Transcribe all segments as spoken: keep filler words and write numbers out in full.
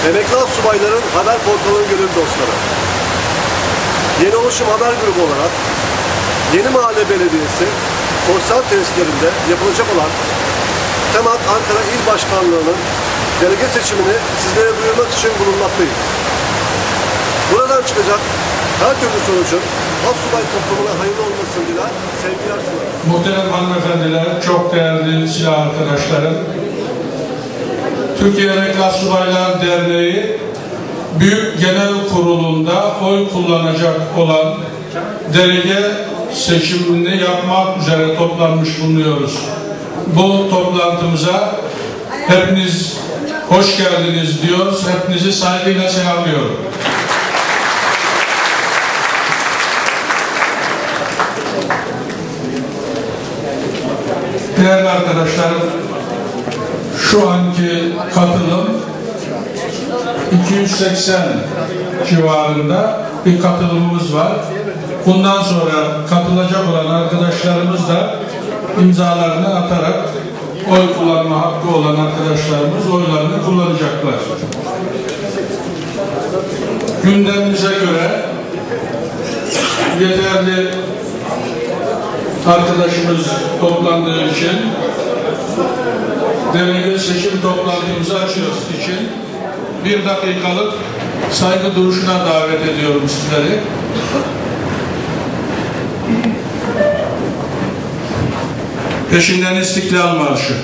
Emekli Astsubayların haber portalının gönüllü dostları. Yeni Oluşum Haber Grubu olarak Yeni Mahalle Belediyesi sosyal tesislerinde yapılacak olan Temat Ankara İl Başkanlığı'nın delege seçimini sizlere duyurmak için bulunmaktayız. Buradan çıkacak her türlü sonucun Astsubay toplumuna hayırlı olmasını diler, sevgiler sunarız. Muhterem hanımefendiler, çok değerli silah arkadaşlarım, Türkiye Emekli Astsubaylar Derneği Büyük Genel Kurulu'nda oy kullanacak olan delege seçimini yapmak üzere toplanmış bulunuyoruz. Bu toplantımıza hepiniz hoş geldiniz diyoruz. Hepinizi saygıyla selamlıyorum. Değerli arkadaşlarım, şu anki katılım iki yüz seksen civarında bir katılımımız var. Bundan sonra katılacak olan arkadaşlarımız da imzalarını atarak oy kullanma hakkı olan arkadaşlarımız oylarını kullanacaklar. Gündemimize göre yeterli arkadaşımız toplandığı için delege seçim toplantımızı açıyoruz için bir dakikalık saygı duruşuna davet ediyorum sizleri. Peşinden İstiklal Marşı.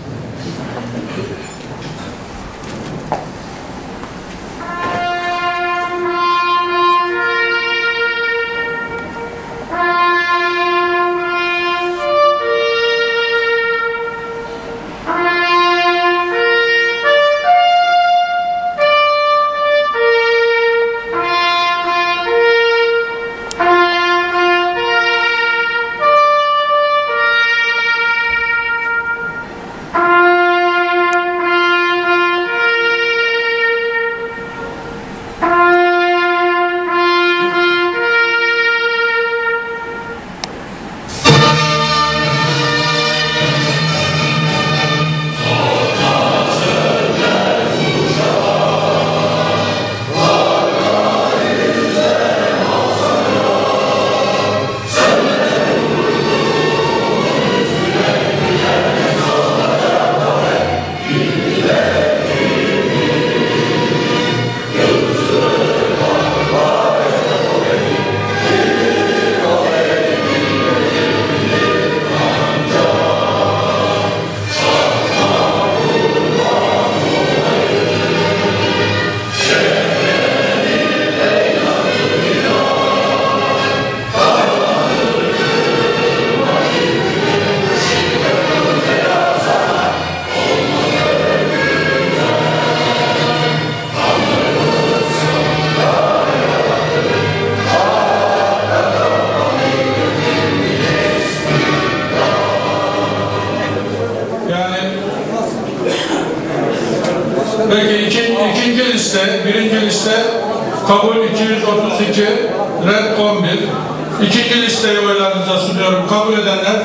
Peki ikinci, ikinci liste, birinci liste kabul iki yüz otuz iki, red on bir. İkinci listeyi oylarınıza sunuyorum. Kabul edenler.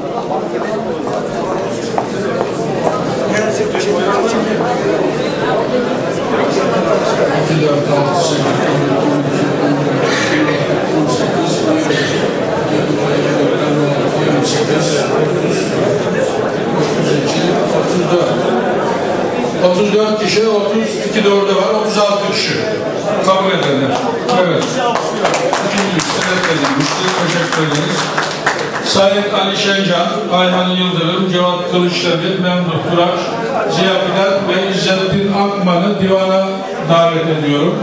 iki, dört, altı, sekiz, otuz dört kişi, otuz iki de orada var, otuz altı kişi kabul edenler. Evet. İkinci liste reddedilmiştir. Teşekkür ederiz. Sayın Ali Şencan, Ayhan Yıldırım, Cevat Kılıçdemir, Memduh Duraş, Ziya Fidan ve İzzettin Akman'ı divana davet ediyorum.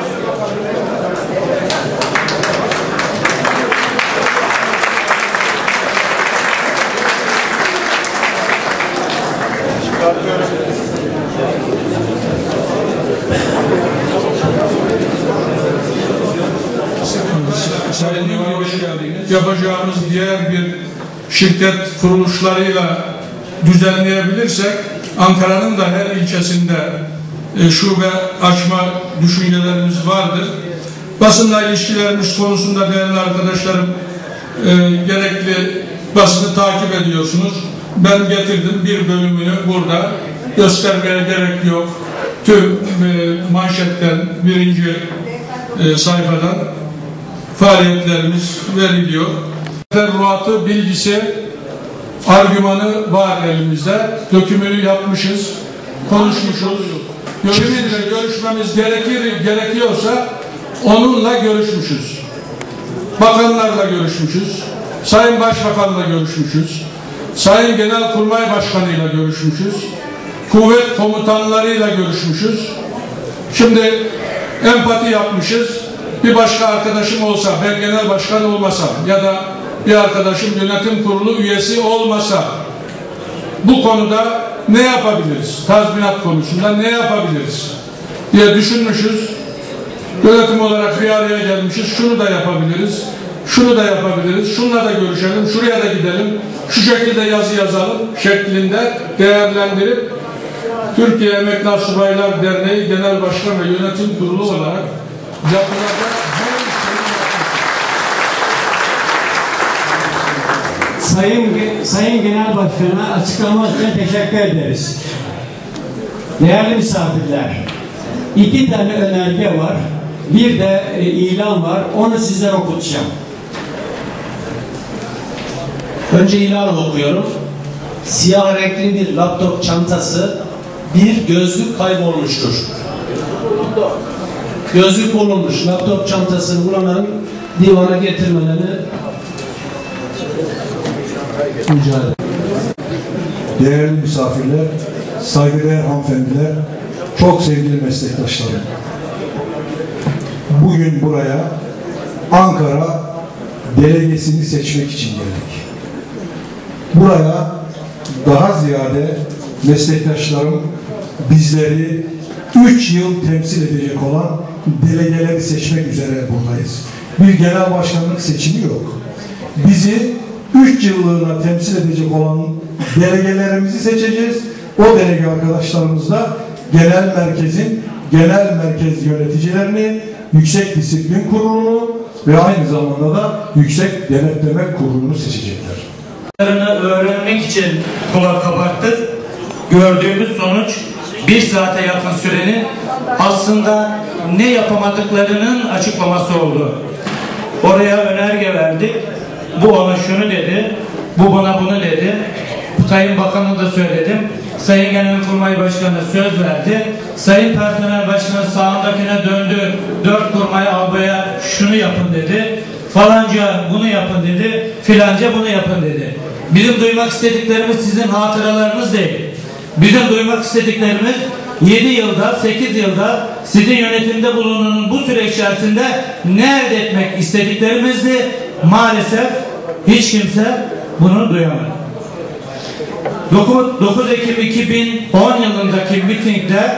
Sayın Yıldırım, hoş geldiniz. Yapacağımız diğer bir şirket kuruluşlarıyla düzenleyebilirsek Ankara'nın da her ilçesinde e, şube açma düşüncelerimiz vardır. Basınla ilişkilerimiz konusunda değerli arkadaşlarım e, gerekli basını takip ediyorsunuz. Ben getirdim bir bölümünü burada göstermeye gerek yok. tüm e, manşetten birinci e, sayfadan faaliyetlerimiz veriliyor. Teferruatı, bilgisi, argümanı var elimizde. Dökümünü yapmışız, konuşmuşuz. Kiminle görüşmemiz gerekir, gerekiyorsa onunla görüşmüşüz. Bakanlarla görüşmüşüz. Sayın Başbakan'la görüşmüşüz. Sayın Genelkurmay Başkanı'yla görüşmüşüz. Kuvvet komutanlarıyla görüşmüşüz. Şimdi empati yapmışız. Bir başka arkadaşım olsa, ben genel başkan olmasam ya da bir arkadaşım yönetim kurulu üyesi olmasa bu konuda ne yapabiliriz? Tazminat konusunda ne yapabiliriz diye düşünmüşüz. Yönetim olarak bir araya gelmişiz. Şunu da yapabiliriz. Şunu da yapabiliriz. Şununla da görüşelim. Şuraya da gidelim. Şu şekilde yazı yazalım şeklinde değerlendirip Türkiye Emekli Astsubaylar Derneği Genel Başkan ve Yönetim Kurulu olarak yapılacak her Sayın, Sayın Genel Başkan'a açıklama için teşekkür ederiz. Değerli misafirler, iki tane önerge var. Bir de e, ilan var. Onu sizlere okutacağım. Önce ilanı okuyorum. Siyah renkli bir laptop çantası, bir gözlük kaybolmuştur. Gözlük bulunmuş. Laptop çantasını bulanların divana getirmelerini rica ederim. Değerli misafirler, saygıdeğer hanımefendiler, çok sevgili meslektaşlarım. Bugün buraya Ankara delegesini seçmek için geldik. Buraya daha ziyade meslektaşlarım bizleri üç yıl temsil edecek olan delegeleri seçmek üzere buradayız. Bir genel başkanlık seçimi yok. Bizi üç yıllığına temsil edecek olan delegelerimizi seçeceğiz. O delege arkadaşlarımızla genel merkezin genel merkez yöneticilerini, Yüksek Disiplin Kurulu'nu ve aynı zamanda da Yüksek Denetleme Kurulu'nu seçecekler. Öğrenmek için kulak kabarttık. Gördüğümüz sonuç bir saate yakın sürenin aslında ne yapamadıklarının açıklaması oldu. Oraya önerge verdik. Bu ona şunu dedi, bu bana bunu dedi. Sayın Bakan'a da söyledim. Sayın Genelkurmay Başkanı söz verdi. Sayın Personel Başkanı sağındakine döndü. Dört kurmay albaya şunu yapın dedi. Falanca bunu yapın dedi. Filanca bunu yapın dedi. Bizim duymak istediklerimiz sizin hatıralarınız değil. Bizim duymak istediklerimiz yedi yılda, sekiz yılda sizin yönetimde bulunan bu süreç içerisinde ne elde etmek istediklerimizdi. Maalesef hiç kimse bunu duyamadı. dokuz Ekim iki bin on yılındaki mitingde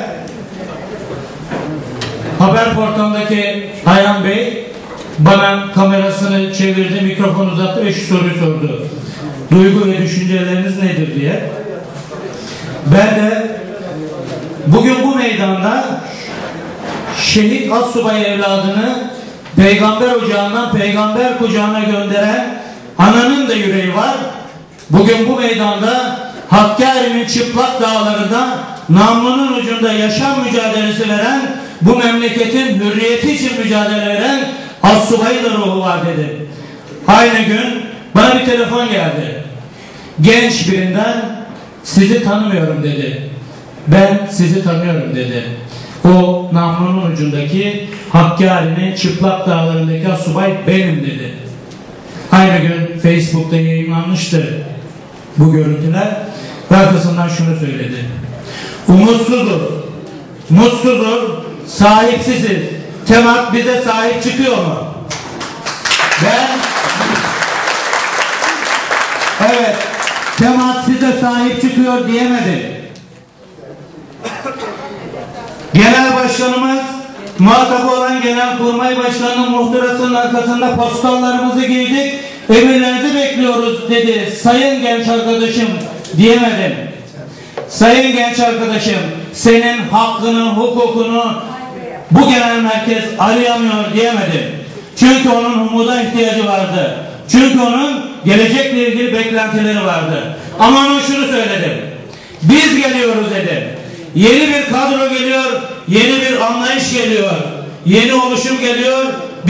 haber portalındaki Ayhan Bey bana kamerasını çevirdi, mikrofon uzattı ve şu soruyu sordu. Duygu ve düşünceleriniz nedir diye. Ben de bugün bu meydanda şehit astsubay evladını peygamber ocağından peygamber kucağına gönderen ananın da yüreği var. Bugün bu meydanda Hakkari'nin çıplak dağlarında namlunun ucunda yaşam mücadelesi veren, bu memleketin hürriyeti için mücadele veren astsubayın ruhu var dedi. Aynı gün bana bir telefon geldi. Genç birinden sizi tanımıyorum dedi. Ben sizi tanıyorum dedi. O namlunun ucundaki Hakkari'nin çıplak dağlarındaki astsubay benim dedi. Aynı gün Facebook'ta yayınlanmıştı bu görüntüler. Ve arkasından şunu söyledi. Umutsuzuz, mutsuzuz, sahipsiziz. Temat bize sahip çıkıyor mu? Ben evet, Temat size sahip çıkıyor diyemedi. Genel başkanımız, muhatabı olan Genelkurmay Başkanı'nın muhtırasının arkasında postallarımızı giydik, emirlerinizi bekliyoruz dedi. Sayın genç arkadaşım diyemedim. Sayın genç arkadaşım, senin hakkını, hukukunu bu genel merkez arayamıyor diyemedim. Çünkü onun umuda ihtiyacı vardı. Çünkü onun gelecekle ilgili beklentileri vardı. Ama ona şunu söyledim. Biz geliyoruz dedi. Yeni bir kadro geliyor, yeni bir anlayış geliyor, yeni oluşum geliyor.